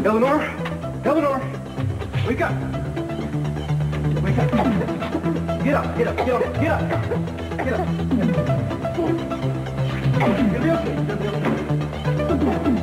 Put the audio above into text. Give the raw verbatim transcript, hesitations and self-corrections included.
Eleanor? Eleanor? Wake up! Wake up! Get up, get up, get up, get up! Get up! You'll be okay, you'll be okay.